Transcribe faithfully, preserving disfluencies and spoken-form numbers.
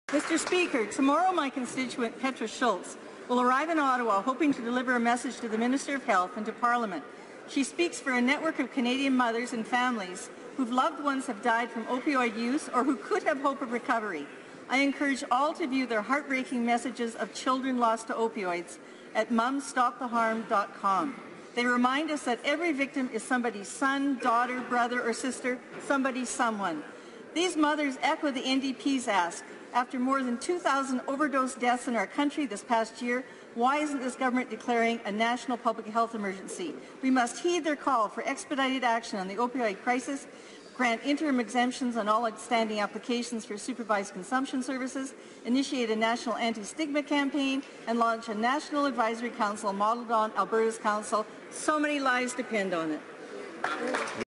Mister Speaker, tomorrow my constituent Petra Schulz will arrive in Ottawa hoping to deliver a message to the Minister of Health and to Parliament. She speaks for a network of Canadian mothers and families whose loved ones have died from opioid use or who could have hope of recovery. I encourage all to view their heartbreaking messages of children lost to opioids at Moms Stop The Harm dot com. They remind us that every victim is somebody's son, daughter, brother or sister, somebody's someone. These mothers echo the N D P's ask. After more than two thousand overdose deaths in our country this past year, why isn't this government declaring a national public health emergency? We must heed their call for expedited action on the opioid crisis, grant interim exemptions on all outstanding applications for supervised consumption services, initiate a national anti-stigma campaign, and launch a national advisory council modeled on Alberta's council. So many lives depend on it.